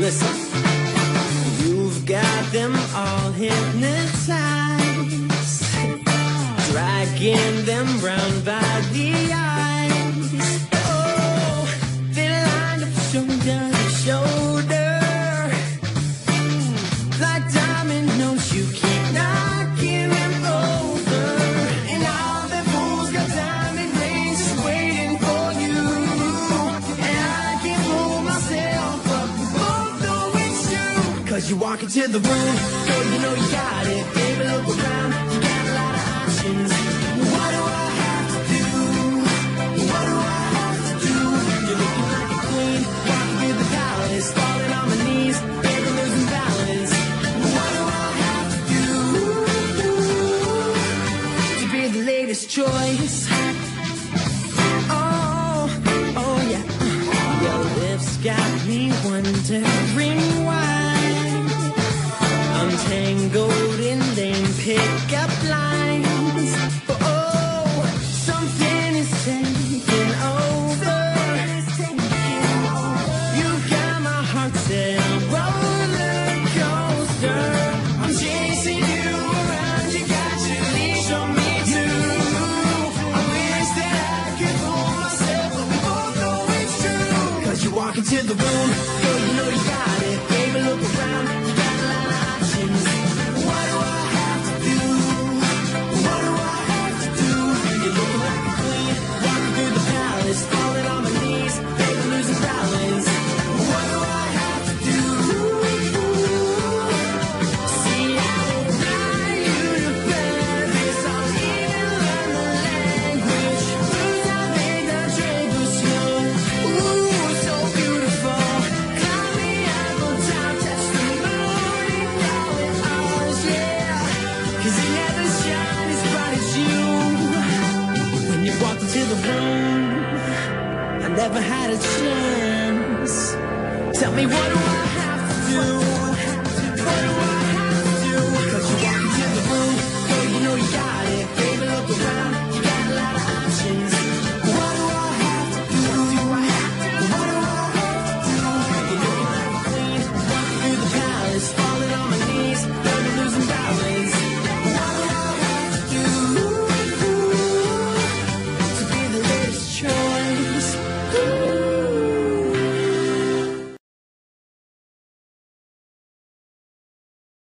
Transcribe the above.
Listen. You've got them all hypnotized, dragging them round by the eyes. Oh, they lined up shoulder to shoulder, like dominoes. You keep knocking them over, and all the fools got diamond rings just waiting for you. And I can't pull myself up, both know it's true. 'Cause you walk into the room, girl, you know you got it. Baby, look around, you got a lot of options. What do I have to do? What do I have to do? You're looking like a queen, walking through the palace, falling on my knees, baby, losing balance. What do I have to do to be the latest choice? Oh, oh yeah. Your lips got me wondering why I'm tangled in lame pickup lines. Oh, something is taking over. You got my heart set on roller coaster. I'm chasing you around, you got your leash on me too. I wish that I could pull myself, but we both know it's true. 'Cause you walk into the room, girl, you know you got it. Baby, look around, you got a lot of options. What do I have to do? What do I have to do? You're looking like a queen, walking through the palace, falling on my knees, baby, losing balance. What do I have to do? See, I will fly you to Paris, I'll even learn the language. Cruise, I make the trade was slow. Ooh, so beautiful. Climb the Eiffel Tower, touch the moon and call it ours, yeah. 'Cause it never shines as bright as you. When you walked into the room, I never had a chance. Tell me, what do I have to do?